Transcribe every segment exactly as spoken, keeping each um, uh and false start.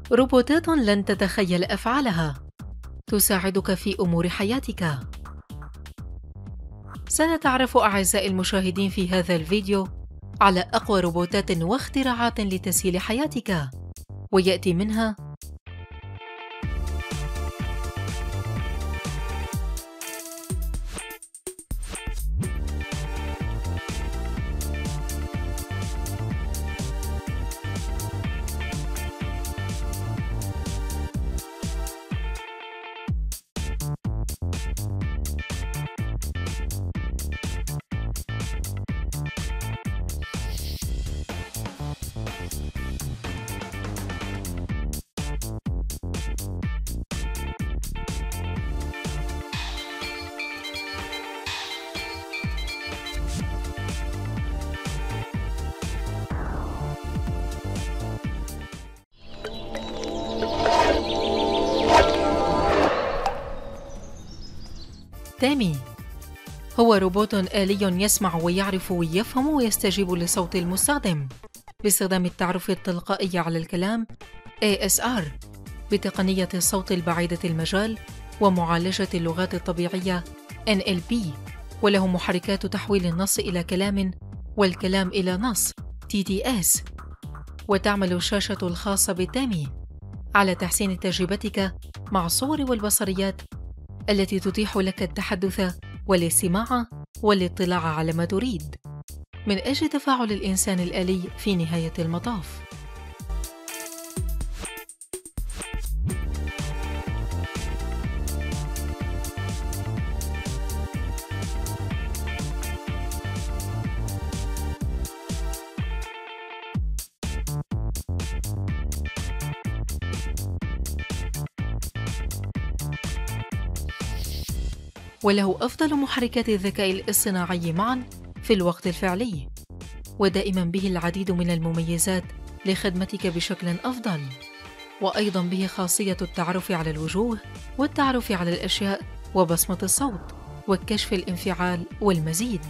روبوتات لن تتخيل أفعالها، تساعدك في أمور حياتك. سنتعرف أعزائي المشاهدين في هذا الفيديو على أقوى روبوتات واختراعات لتسهيل حياتك، ويأتي منها تامي. هو روبوت آلي يسمع ويعرف ويفهم ويستجيب لصوت المستخدم باستخدام التعرف التلقائي على الكلام إيه إس آر بتقنية الصوت البعيدة المجال ومعالجة اللغات الطبيعية إن إل بي، وله محركات تحويل النص إلى كلام والكلام إلى نص تي تي إس. وتعمل الشاشة الخاصة بالتامي على تحسين تجربتك مع الصور والبصريات التي تتيح لك التحدث والاستماع والاطلاع على ما تريد من أجل تفاعل الإنسان الآلي في نهاية المطاف. وله أفضل محركات الذكاء الاصطناعي معاً في الوقت الفعلي، ودائماً به العديد من المميزات لخدمتك بشكل أفضل، وأيضاً به خاصية التعرف على الوجوه والتعرف على الأشياء وبصمة الصوت وكشف الانفعال والمزيد.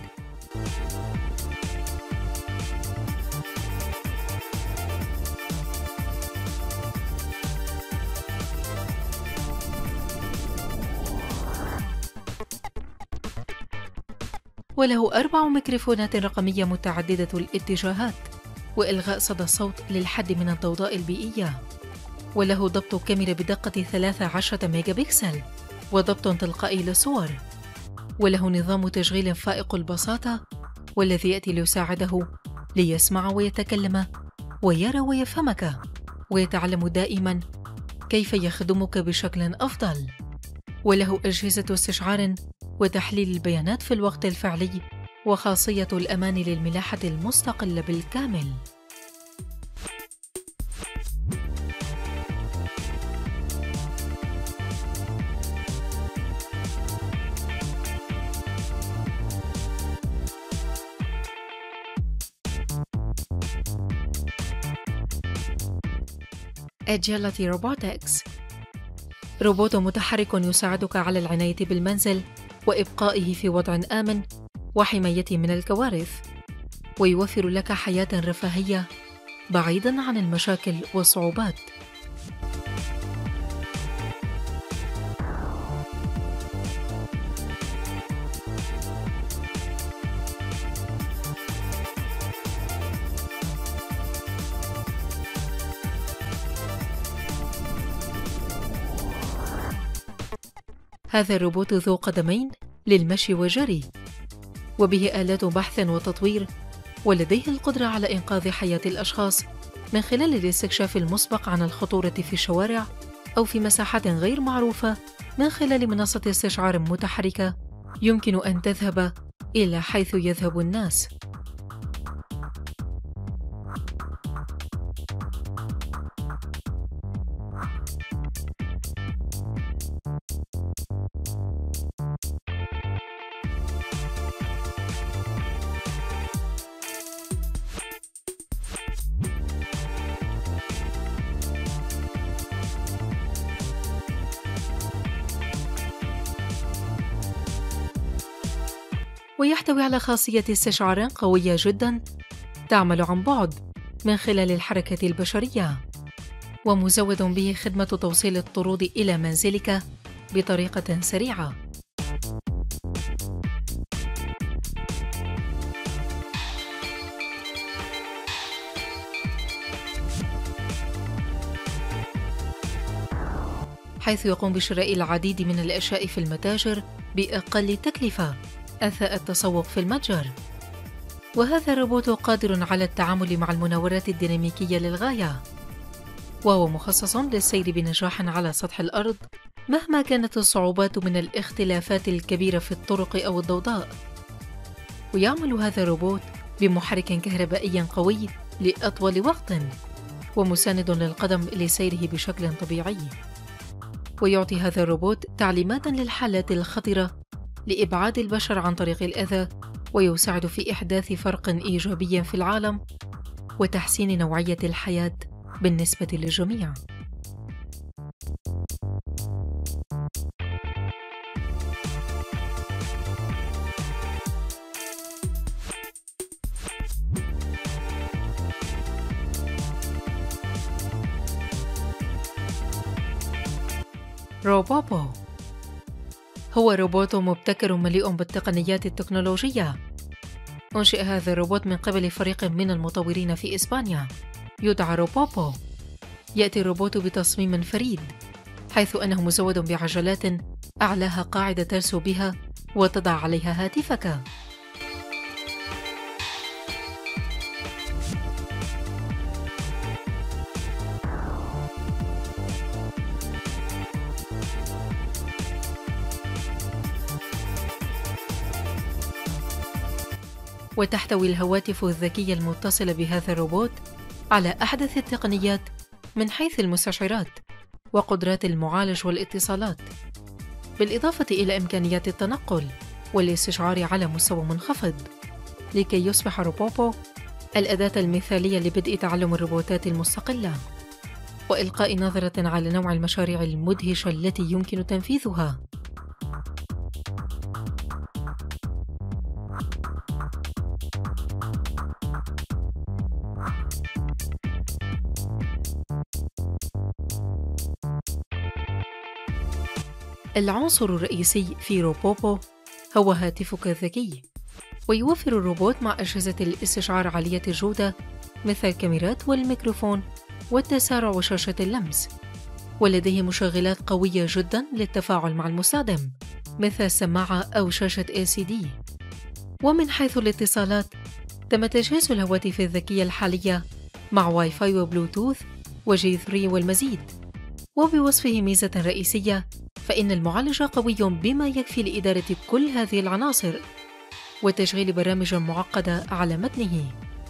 وله أربع ميكروفونات رقمية متعددة الاتجاهات وإلغاء صدى الصوت للحد من الضوضاء البيئية، وله ضبط كاميرا بدقة ثلاثة عشر ميجا بكسل وضبط تلقائي للصور، وله نظام تشغيل فائق البساطة والذي يأتي ليساعده ليسمع ويتكلم ويرى ويفهمك ويتعلم دائما كيف يخدمك بشكل أفضل. وله أجهزة استشعار وتحليل البيانات في الوقت الفعلي وخاصية الأمان للملاحة المستقلة بالكامل. Agility Robotics، روبوت متحرك يساعدك على العناية بالمنزل وإبقائه في وضع آمن وحمايته من الكوارث، ويوفر لك حياة رفاهية بعيداً عن المشاكل والصعوبات. هذا الروبوت ذو قدمين للمشي والجري، وبه آلات بحث وتطوير، ولديه القدرة على إنقاذ حياة الأشخاص من خلال الاستكشاف المسبق عن الخطورة في الشوارع أو في مساحات غير معروفة من خلال منصة استشعار متحركة يمكن أن تذهب إلى حيث يذهب الناس. ويحتوي على خاصية استشعار قوية جداً تعمل عن بعد من خلال الحركة البشرية، ومزود به خدمة توصيل الطرود إلى منزلك بطريقة سريعة. حيث يقوم بشراء العديد من الأشياء في المتاجر بأقل تكلفة أثناء التسوق في المتجر. وهذا الروبوت قادر على التعامل مع المناورات الديناميكية للغاية، وهو مخصص للسير بنجاح على سطح الأرض مهما كانت الصعوبات من الاختلافات الكبيرة في الطرق أو الضوضاء. ويعمل هذا الروبوت بمحرك كهربائي قوي لأطول وقت، ومساند للقدم لسيره بشكل طبيعي. ويعطي هذا الروبوت تعليمات للحالات الخطرة لإبعاد البشر عن طريق الأذى، ويساعد في إحداث فرق إيجابي في العالم وتحسين نوعية الحياة بالنسبة للجميع. روبوبو هو روبوت مبتكر مليء بالتقنيات التكنولوجية. أنشئ هذا الروبوت من قبل فريق من المطورين في إسبانيا يدعى روبوبو. يأتي الروبوت بتصميم فريد، حيث أنه مزود بعجلات أعلاها قاعدة ترسو بها وتضع عليها هاتفك. وتحتوي الهواتف الذكية المتصلة بهذا الروبوت على أحدث التقنيات من حيث المستشعرات وقدرات المعالج والاتصالات، بالإضافة إلى إمكانيات التنقل والاستشعار على مستوى منخفض، لكي يصبح روبوبو الأداة المثالية لبدء تعلم الروبوتات المستقلة وإلقاء نظرة على نوع المشاريع المدهشة التي يمكن تنفيذها. العنصر الرئيسي في روبوبو هو هاتفك الذكي، ويوفر الروبوت مع أجهزة الاستشعار عالية الجودة مثل الكاميرات والميكروفون والتسارع وشاشة اللمس، ولديه مشغلات قوية جدا للتفاعل مع المستخدم مثل السماعة أو شاشة إل سي دي. ومن حيث الاتصالات، تم تجهيز الهواتف الذكية الحالية مع واي فاي وبلوتوث وجي ثري والمزيد. وبوصفه ميزة رئيسية، فإن المعالج قوي بما يكفي لإدارة كل هذه العناصر وتشغيل برامج معقدة على متنه.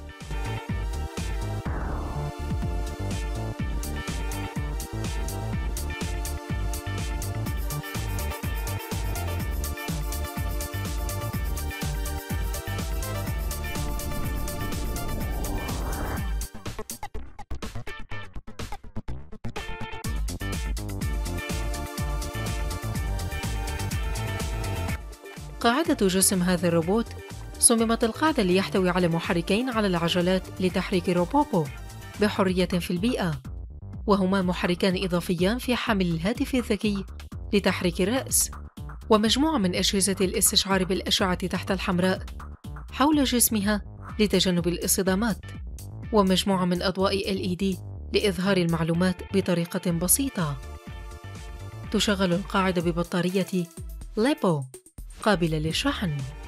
قاعدة جسم هذا الروبوت صممت القاعدة ليحتوي على محركين على العجلات لتحريك روبوبو بحرية في البيئة، وهما محركان إضافيان في حامل الهاتف الذكي لتحريك الرأس، ومجموعة من أجهزة الاستشعار بالأشعة تحت الحمراء حول جسمها لتجنب الاصطدامات، ومجموعة من أضواء إل إي دي لإظهار المعلومات بطريقة بسيطة. تشغل القاعدة ببطارية ليبو قابلة للشحن.